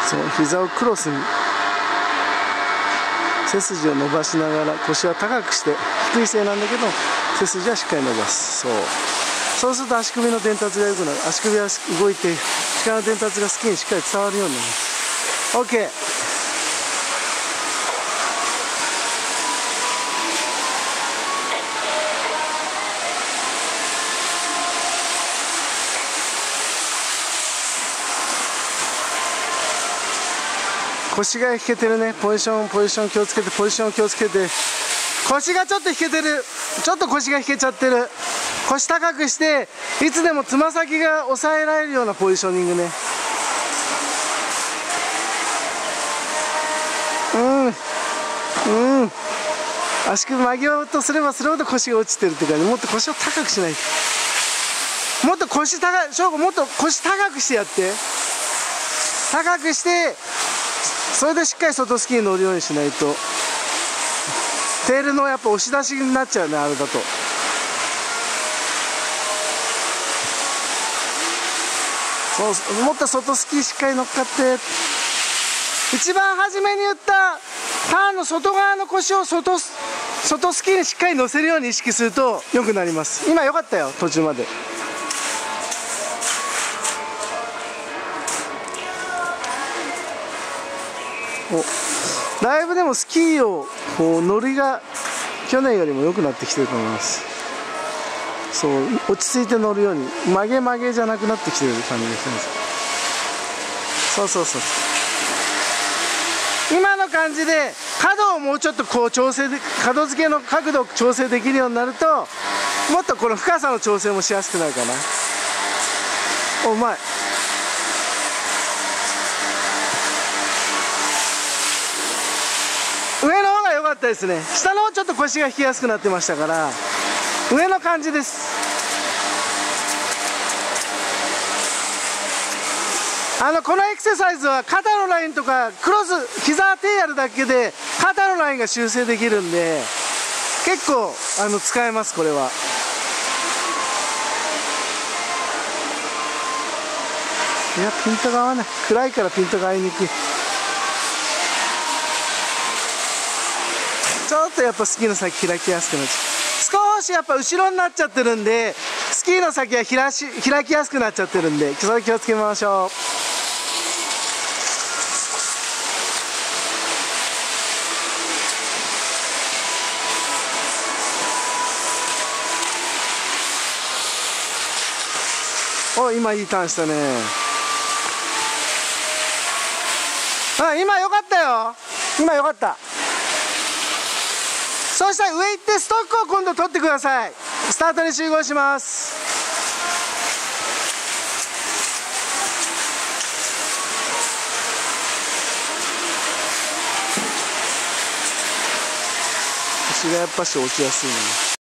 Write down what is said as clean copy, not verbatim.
そう膝をクロスに背筋を伸ばしながら腰は高くして低い姿勢なんだけど背筋はしっかり伸ばす。そうすると足首の伝達が良くなる。足首は動いて力の伝達がスキーにしっかり伝わるようになります。 OK。腰が引けてるね。ポジション気をつけて、ポジション気をつけて。腰がちょっと引けてる。ちょっと腰が引けちゃってる。腰高くしていつでもつま先が抑えられるようなポジショニングね。足首曲げようとすればするほど腰が落ちてるって感じ。もっと腰を高くしないと。もっと腰高い、翔吾もっと腰高くしてやって。高くしてそれでしっかり外スキーに乗るようにしないとテールのやっぱ押し出しになっちゃうね、あれだと。そうもっと外スキーしっかり乗っかって、一番初めに言ったターンの外側の腰を外スキーにしっかり乗せるように意識すると良くなります。今良かったよ、途中まで。だいぶでもスキーをこう乗りが去年よりも良くなってきてると思います。そう落ち着いて乗るように曲げじゃなくなってきてる感じがします。そう今の感じで角をもうちょっとこう調整で、角付けの角度を調整できるようになるともっとこの深さの調整もしやすくなるかな。うまい。上の方が良かったですね。下の方ちょっと腰が引きやすくなってましたから上の感じです。このエクササイズは肩のラインとかクロス膝手やるだけで肩のラインが修正できるんで結構使えます。これはいやピントが合わない。暗いからピントが合いにくい。ちょっとやっぱスキーの先開きやすくなっちゃう。少しやっぱ後ろになっちゃってるんでスキーの先は開きやすくなっちゃってるんでそれ気をつけましょう。お、今いいターンしたね。今良かったよ。今良かった。そうしたら上行ってストックを今度取ってください。スタートに集合します。腰がやっぱし落ちやすいね。